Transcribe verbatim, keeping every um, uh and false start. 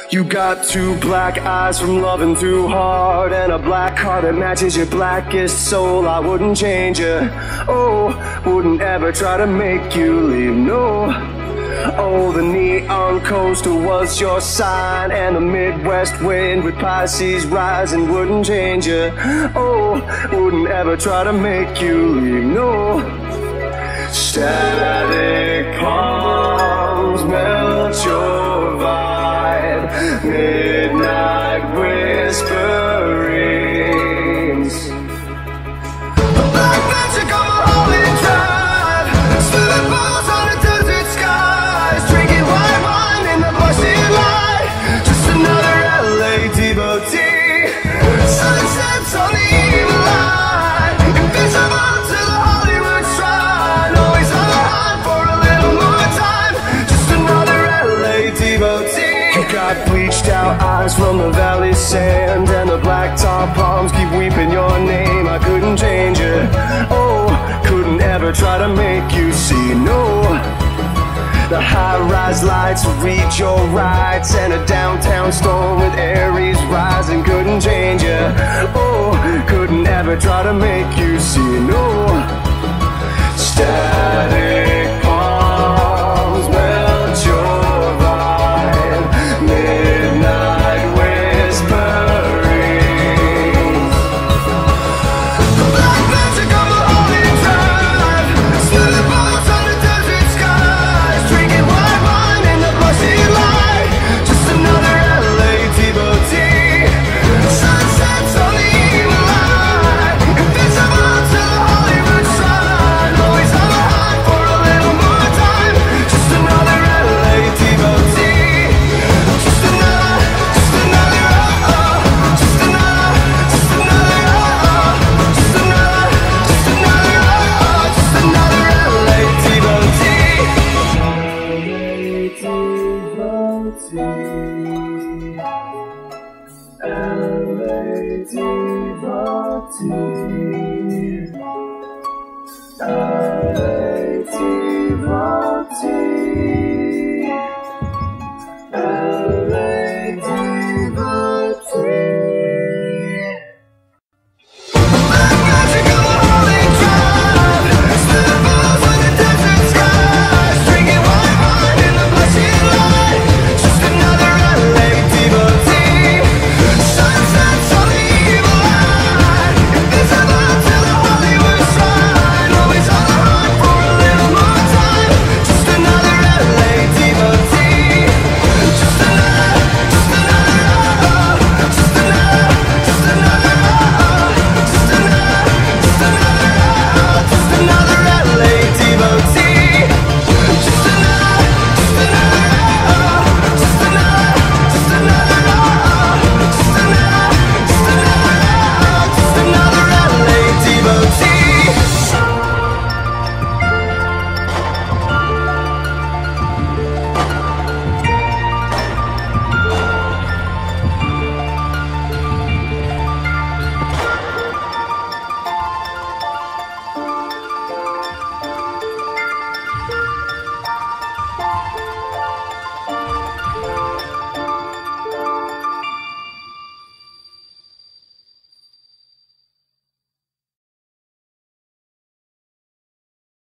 You got two black eyes from loving too hard, and a black heart that matches your blackest soul. I wouldn't change you, oh, wouldn't ever try to make you leave, no. Oh, the neon coaster was your sign, and the Midwest wind with Pisces rising. Wouldn't change you, oh, wouldn't ever try to make you leave, no. Static palms melt your vibe, midnight whisperings. A black magic on a holy drive, spilling balls on the desert skies, drinking white wine in the blushing light. Just another L A devotee, sunsets on the evil eye, invisible to the Hollywood shrine, always on the hunt for a little more time. Just another L A devotee. You got bleached out eyes from the valley sand, and the blacktop palms keep weeping your name. I couldn't change you, oh, couldn't ever try to make you see, no. The high-rise lights read your rights, and a downtown storm with Aries rising. Couldn't change you, oh, couldn't ever try to make you see, no. Static palms melt your vibe, midnight whisperings. Black magic on the holy drive, spilling balls on the desert skies, drinking white wine in the blushing light. Just another L A devotee, sunsets on the evil eye, invisible to the Hollywood shrine, always on the hunt for a little more time. Just another L A devotee, just another, just another, oh, oh, just another, just another, oh, oh, just another, just another, oh, oh, just another L A devotee. L A devotee, L A devotee, L A devotee.